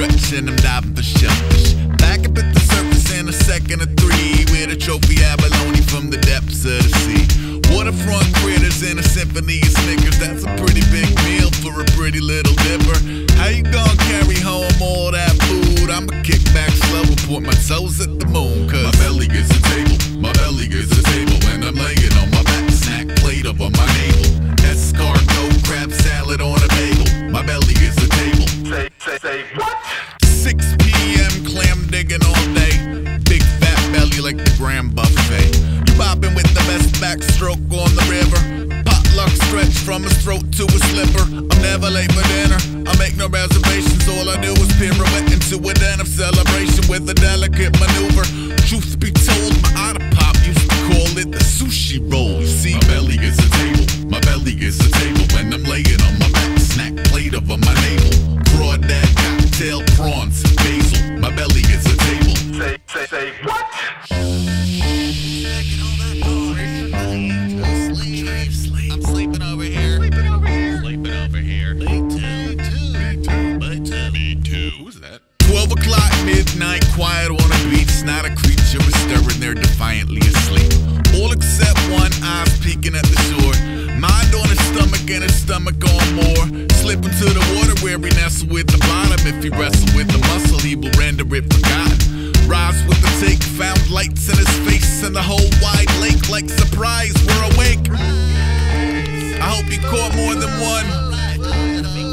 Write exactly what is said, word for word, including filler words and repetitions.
stretching, I'm diving for shellfish. Back up at the surface in a second or three, with a trophy abalone from the depths of the sea. Waterfront critters in a symphony of Snickers. That's a pretty big meal for a pretty little dipper. How you gonna carry home all that food? I'ma kick back slow and point my toes at the moon. Cause my belly is a table, my belly is a table. When I'm laying on my back, snack plate up on my navel. Escargot, crab salad on a bagel. My belly is a table. Say, say, say, what? six p m clam digging all day. Big fat belly like the Grand Buffet. You bopping with the best backstroke on the river. Potluck stretch from his throat to a slipper. I'm never late for dinner, I make no reservations. All I do is pirouette into a den of celebration with a delicate maneuver. Truth be told, my otter pop used to call it the sushi roll. You see, my belly is a table, my belly is a table. When I'm laying on my back, snack plate over my navel. Crawdad, cocktail, prawns, basil. My belly is a table. Say, say, say, what? I'm sleeping over here. Sleeping over here. Sleeping over here. Me too. Me too. Me too. Me too. Me too. Who's that? Twelve o'clock, midnight, quiet on a beach. Not a creature is stirring there, defiantly asleep. All except one eye's peeking at the shore. Mind on his stomach and his stomach on more. Slip into the water where he nestle with the bottom. If he wrestle with the muscle, he will render it forgotten. Rise with the take, found lights in his face, and the whole wide lake like surprise, we're awake. I hope you caught more than one.